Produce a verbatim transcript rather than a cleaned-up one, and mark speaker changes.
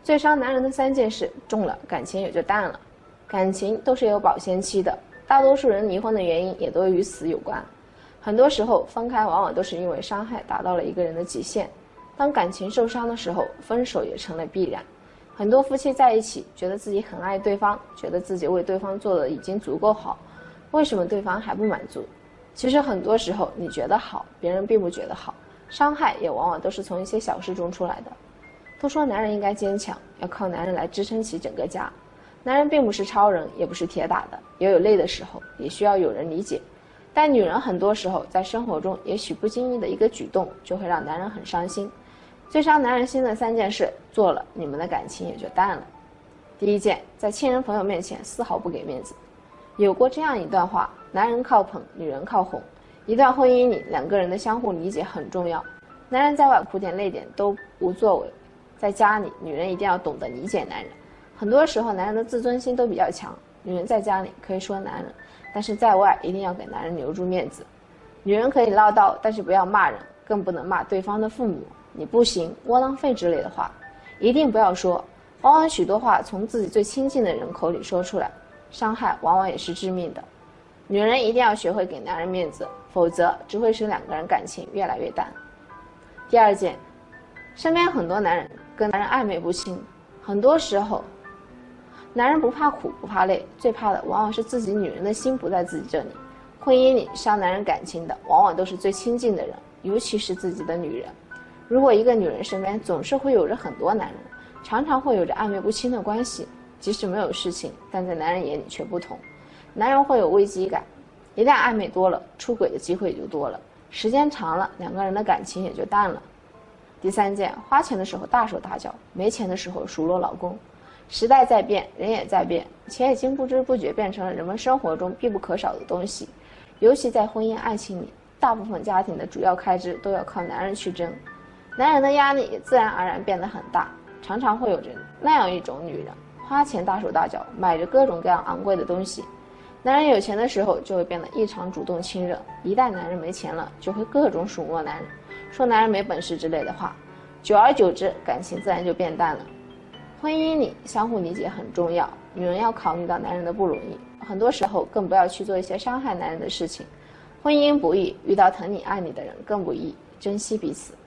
Speaker 1: 最伤男人的三件事，中了感情也就淡了。感情都是有保鲜期的，大多数人离婚的原因也都与此有关。很多时候分开往往都是因为伤害达到了一个人的极限，当感情受伤的时候，分手也成了必然。很多夫妻在一起，觉得自己很爱对方，觉得自己为对方做的已经足够好，为什么对方还不满足？其实很多时候你觉得好，别人并不觉得好，伤害也往往都是从一些小事中出来的。都说男人应该坚强，要靠男人来支撑起整个家。男人并不是超人，也不是铁打的，也有累的时候，也需要有人理解。但女人很多时候在生活中，也许不经意的一个举动，就会让男人很伤心。最伤男人心的三件事，做了，你们的感情也就淡了。第一件，在亲人朋友面前丝毫不给面子。有过这样一段话：男人靠捧，女人靠哄。一段婚姻里，两个人的相互理解很重要。男人在外哭点累点都无作为，在家里，女人一定要懂得理解男人。很多时候，男人的自尊心都比较强，女人在家里可以说男人，但是在外一定要给男人留住面子。女人可以唠叨，但是不要骂人，更不能骂对方的父母，你不行，窝囊废之类的话，一定不要说。往往许多话从自己最亲近的人口里说出来，伤害往往也是致命的。女人一定要学会给男人面子，否则只会使两个人感情越来越淡。第二件，身边很多男人跟男人暧昧不清，很多时候男人不怕苦不怕累，最怕的往往是自己女人的心不在自己这里。婚姻里伤男人感情的往往都是最亲近的人，尤其是自己的女人。如果一个女人身边总是会有着很多男人，常常会有着暧昧不清的关系，即使没有事情，但在男人眼里却不同。男人会有危机感，一旦暧昧多了，出轨的机会也就多了，时间长了，两个人的感情也就淡了。第三件，花钱的时候大手大脚，没钱的时候数落老公。时代在变，人也在变，钱已经不知不觉变成了人们生活中必不可少的东西。尤其在婚姻爱情里，大部分家庭的主要开支都要靠男人去挣，男人的压力也自然而然变得很大。常常会有着那样一种女人，花钱大手大脚，买着各种各样昂贵的东西。男人有钱的时候就会变得异常主动亲热，一旦男人没钱了，就会各种数落男人，说男人没本事之类的话。久而久之，感情自然就变淡了。婚姻里相互理解很重要，女人要考虑到男人的不容易，很多时候更不要去做一些伤害男人的事情。婚姻不易，遇到疼你爱你的人更不易，珍惜彼此。